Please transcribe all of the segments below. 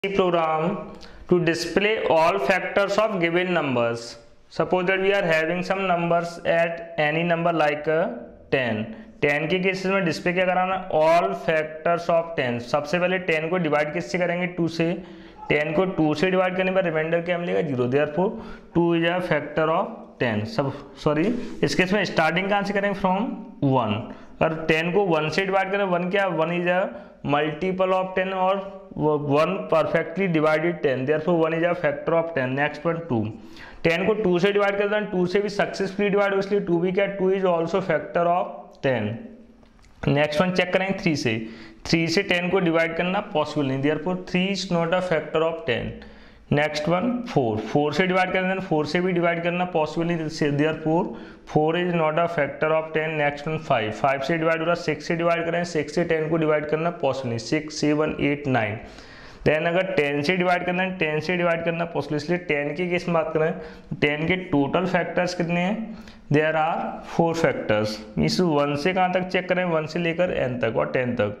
program to display all factors of given numbers. Suppose that we are having some numbers at any number like 10 के cases में display क्या कराना, all factors of 10। सबसे पहले 10 को divide किससे करेंगे, 2 से। 10 को 2 से डिवाइड करने पर रिमाइंडर क्या मिलेगा, 0। Therefore 2 is a factor of 10। सब सॉरी इस केस में स्टार्टिंग कहाँ से करेंगे, फ्रॉम 1। और 10 को 1 से डिवाइड करें, 1 क्या, 1 इज अ मल्टीपल ऑफ 10 और 1 perfectly divided 10, therefore 1 is a factor of 10। Next one 2, 10 को 2 से डिवाइड करते हैं, 2 से भी सक्सेसफुली डिवाइड हो, इसलिए 2 भी क्या, 2 is also factor of 10। Next one check करेंगे 3 से। 3 से 10 को डिवाइड करना पॉसिबल नहीं, therefore 3 is not a factor of 10। Next one 4 से डिवाइड करें, 4 से भी डिवाइड करना पॉसिबल नहीं, therefore 4 is not a factor of 10। Next one 5 से डिवाइड हो रहा, 6 से डिवाइड करें, 6 से 10 को डिवाइड करना पॉसिबल नहीं, 6 7 8 9। देन अगर 10 से डिवाइड करना है, 10 से डिवाइड करना पॉसिबल, इसलिए 10 की केस में बात करें, 10 के टोटल फैक्टर्स कितने हैं, देयर आर 4 फैक्टर्स। मीन्स 1 से कहाँ तक चेक करें, 1 से लेकर n तक और 10 तक।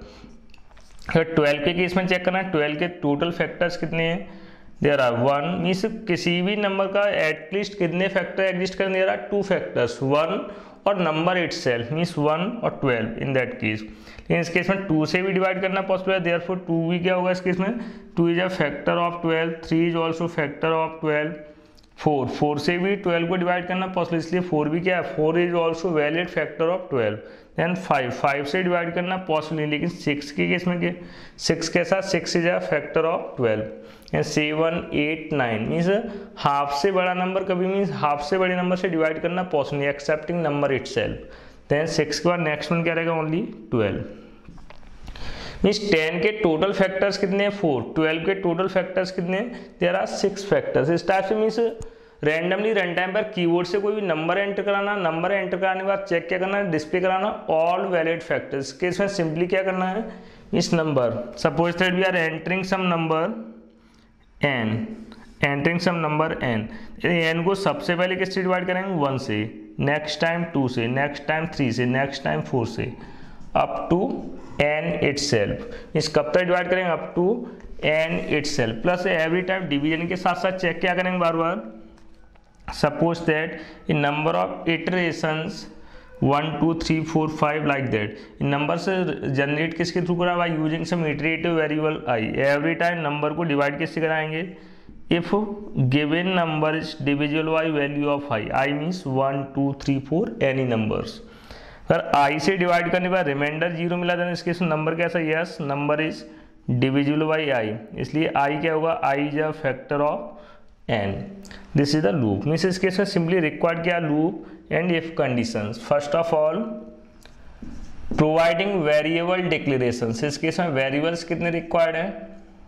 अगर 12 के केस में चेक करना है, 12 के टोटल फैक्टर्स कितने हैं, देयर आर 1। मीन्स किसी भी नंबर का एटलीस्ट कितने फैक्टर एग्जिस्ट करें, देयर आर 2 फैक्टर्स, 1 और नंबर इटसेल्फ, मीन्स 1 और 12 इन दैट केस। लेकिन इस केस में 2 से भी डिवाइड करना पॉसिबल है, देयरफॉर 2 भी क्या होगा इस केस में, 2 is a factor of 12, 3 is also factor of 12, 4 से भी 12 को डिवाइड करना पॉसिबल, इसलिए 4 भी क्या है, 4 is also valid factor of 12। Then 5 से डिवाइड करना पॉसिबल नहीं, लेकिन 6 के केस में क्या, 6 के साथ 6 is a factor of 12। And 7 8 9 means half से बड़ा नंबर कभी, मीन्स हाफ से बड़े नंबर से डिवाइड करना पॉसिबल नहीं, एक्सेप्टिंग नंबर इटसेल्फ। देन 6 के बाद नेक्स्ट वन क्या रहेगा, ओनली 12। मीन्स 10 के टोटल फैक्टर्स कितने हैं, 4। 12 के टोटल फैक्टर्स कितने हैं, देयर आर 6 फैक्टर्स। इस टाइप से मीन्स रैंडमली रन टाइम पर कीबोर्ड से कोई भी नंबर एंटर कराना, नंबर एंटर कराने के बाद चेक क्या करना है, डिस्प्ले कराना ऑल वैलिड फैक्टर्स। के इसमें सिंपली क्या करना है, इस number suppose that we are entering some number n, entering some number n, n को सबसे पहले किससे डिवाइड करेंगे, 1 से, नेक्स्ट टाइम 2 से, नेक्स्ट टाइम 3 से, नेक्स्ट टाइम 4 से, अप टू n इटसेल्फ। इस कब तक डिवाइड करेंगे, up to n itself. Plus every time division के साथ साथ चेक क्या करेंगे बार बार, suppose that in number of iterations 1 2 3 4 5 like that, in number से जनरेट किसके थ्रू करा, by using some iterative variable i। Every time number को डिवाइड किससे कराएंगे, if given number is divisible by value of i means 1 2 3 4 any numbers. अगर i से divide करने पर रिमाइंडर 0 मिला था, इसके नंबर कैसा, yes number is divisible by i, इसलिए i क्या होगा, i is a factor of n। This is the loop. Means इस केस में सिंपली रिक्वायर्ड क्या, loop and if conditions. First of all providing variable declarations. इस case में variables कितने required हैं,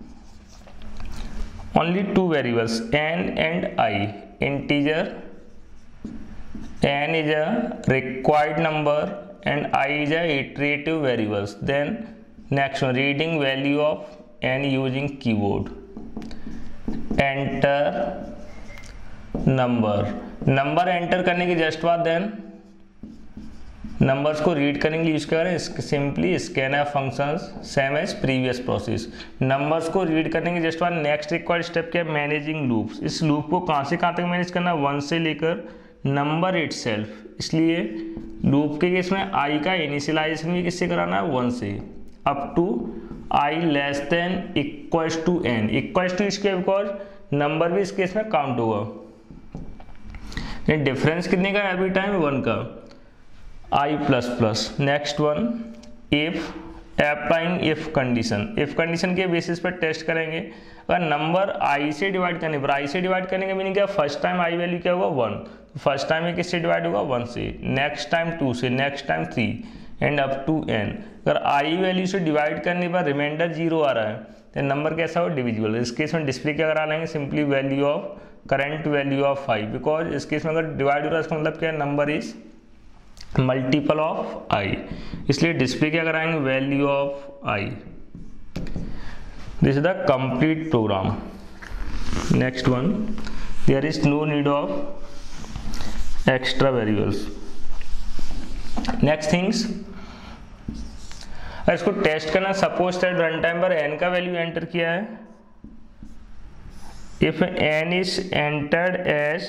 only 2 variables, n and i। Integer n is a required number and I is a iterative variables. Then next one, reading value of n using keyboard. Enter number enter करने की just बाद then numbers को read करने के लिए use करें, simply scanf functions same as previous process. Numbers को read करने की जस्ट बाद नेक्स्ट रिक्वायर्ड स्टेप क्या है, मैनेजिंग लूप्स। इस लूप को कहाँ से कहाँ तक मैनेज करना, 1 से लेकर नंबर इटसेल्फ। इसलिए लूप के केस में i का इनिशियलाइजेशन भी किससे कराना है, 1 से, up to i less than equals to n, equals to इसके बिकॉज नंबर भी इस केस में काउंट होगा। डिफरेंस कितने का, एवरी टाइम 1 का, i plus plus. Next one if applying if condition के बेसिस पर टेस्ट करेंगे। अगर नंबर i से डिवाइड करने पर, i से डिवाइड करने का मीनिंग क्या, फर्स्ट टाइम i वैल्यू क्या होगा, 1, तो फर्स्ट टाइम में किससे डिवाइड होगा, 1 से, नेक्स्ट टाइम 2 से, next time 3 and up to n। अगर i वैल्यू से डिवाइड करने पर रिमाइंडर 0 आ रहा है तो नंबर कैसा हो, डिविजिबल। इस केस में डिस्प्ले क्या करा लेंगे, simply value of current value of i, because इस केस में अगर डिवाइड हो रहा है इसका मतलब क्या है, number is multiple of i, इसलिए डिस्प्ले क्या कराएंगे, value of i। This is the complete program. Next one, there is no need of extra variables. Next things, इसको टेस्ट करना, सपोज दैट रन टाइम पर n का value enter किया है, if n is entered as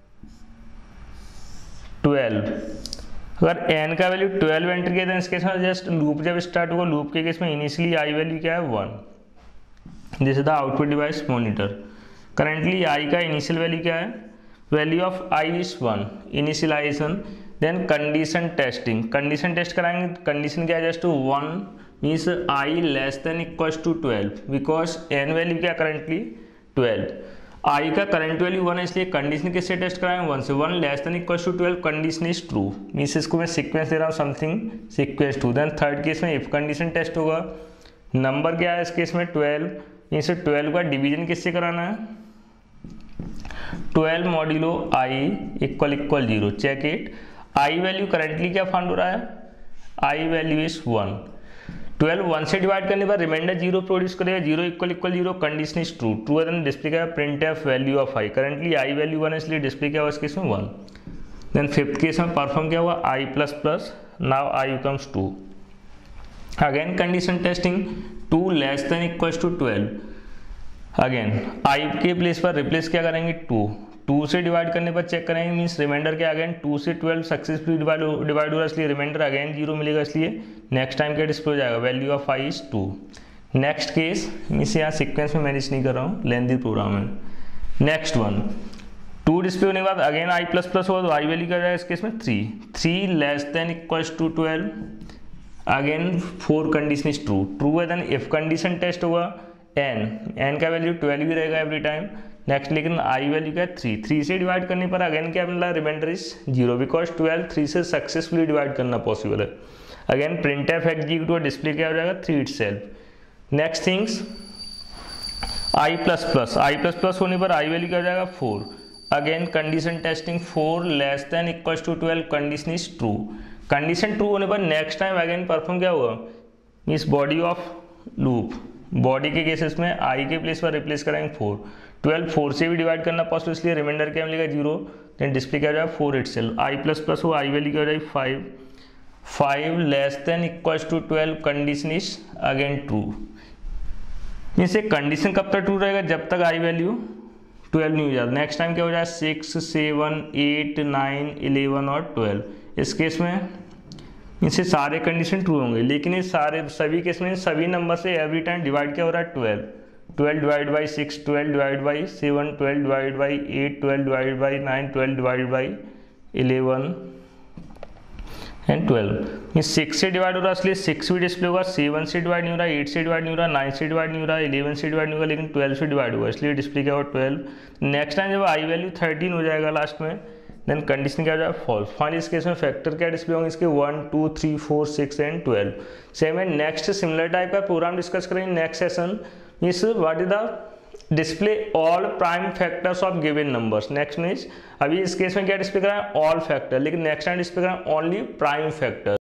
12, अगर n का value 12 enter किया तो इस केस में जस्ट लूप जब स्टार्ट होगा, लूप के केस में इनिशियली i वैल्यू क्या है 1। This is the output device monitor. Currently i का इनिशियल वैल्यू क्या है, value of i is 1, initialisation. Then condition testing, condition test कराएंगे, कंडीशन क्या है, just 1 means i less than equals to 12, because n value क्या currently 12, i का current value 1 है, इसलिए कंडीशन किससे टेस्ट कराएंगे 1 से। 1 less than equals to 12, condition is true, means इसको मैं सीक्वेंस दे रहा हूँ something sequence 2। Then third case में इफ कंडीशन टेस्ट होगा, नंबर क्या है इस केस में 12, मीन्स 12 का डिवीजन किससे कराना है, 12 modulo i equal 0। Check it, i value currently क्या फाउंड हो रहा है, i वैल्यू इज 1। 12 1 से डिवाइड करने पर रिमाइंडर 0 प्रोड्यूस करेगा, 0 equal 0, condition is true, true है देन डिस्प्ले क्या है print f value of i। Currently i value 1 है, इसलिए डिस्प्ले क्या हुआ इस केस में 1। देन फिफ्थ केस में परफॉर्म क्या हुआ i plus plus, now i becomes 2। Again condition testing, 2 less than equals to 12, again i के प्लेस पर रिप्लेस क्या करेंगे 2 से डिवाइड करने पर चेक करेंगे, मीन्स रिमाइंडर क्या अगेन 2 से 12 सक्सेसफुली डिवाइड हो रहा है, इसलिए रिमाइंडर अगेन 0 मिलेगा, इसलिए नेक्स्ट टाइम क्या डिस्प्ले हो जाएगा, value of i is 2। Next case means यहाँ सीक्वेंस में मैनेज नहीं कर रहा हूँ, लेंथी प्रोग्राम है। नेक्स्ट वन 2 डिस्प्ले होने के बाद अगेन i प्लस प्लस होगा, तो i वैल्यू क्या जाएगा इस केस में 3 less than equals to 12, again 4 condition is true, true है देन इफ कंडीशन टेस्ट होगा, n का वैल्यू 12 भी रहेगा एवरी टाइम। नेक्स्ट लेकिन i वैल्यू क्या है 3 से डिवाइड करने पर अगेन क्या मिला, रिमाइंडर इज 0, बिकॉज 12 3 से सक्सेसफुली डिवाइड करना पॉसिबल है। Again print f execute display क्या हो जाएगा 3 itself. Next things i plus plus होने पर i वैल्यू क्या हो जाएगा 4, again condition testing 4 less than equals to 12, condition is true, condition true होने पर नेक्स्ट टाइम अगेन परफॉर्म क्या होगा, means body of loop, body के केसेस में i के प्लेस पर रिप्लेस करेंगे 4 4 से भी डिवाइड करना पॉसिबल, इसलिए रिमाइंडर क्या मिलेगा 0, देन डिस्प्ले क्या हो जाएगा 4 इटसेल्फ। i प्लस प्लस हो, i वैल्यू क्या हो जाएगी 5 less than equals to 12, condition is again true. Means ये कंडीशन कब तक ट्रू रहेगा, जब तक i वैल्यू 12 नहीं हो जाता। नेक्स्ट टाइम क्या हो जाएगा 6 7 8 9 11 और 12, इस केस में इनसे सारे कंडीशन ट्रू होंगे, लेकिन ये सारे सभी केस में सभी नंबर से एवरी टाइम डिवाइड क्या हो रहा है 12 divide by 6, 12 divide by 7, 12 divide by 8, 12 divide by 9, 12 divide by 11 and 12। ये 6 से डिवाइड हो रहा है, इसलिए 6 भी डिस्प्ले होगा, 7 से डिवाइड नहीं हो रहा, 8 से डिवाइड नहीं हो रहा, 9 से डिवाइड नहीं हो रहा, 11 से डिवाइड नहीं होगा, लेकिन 12 से डिवाइड होगा, इसलिए डिस्प्ले क्या होगा 12। नेक्स्ट टाइम जब i वैल्यू 13 हो जाएगा लास्ट में, देन कंडीशन क्या हो जाएगा फॉल्स। फाइनली इस केस में फैक्टर क्या डिस्प्ले होंगे इसके 1 2 3 4 6 एंड 12। सेम है, नेक्स्ट सिमिलर टाइप का प्रोग्राम डिस्कस करेंगे next session, means what is the display all prime factors of given numbers. Next means अभी इस केस में क्या डिस्प्ले करा है ऑल फैक्टर, लेकिन नेक्स्ट टाइम डिस्प्ले करा है ओनली प्राइम फैक्टर।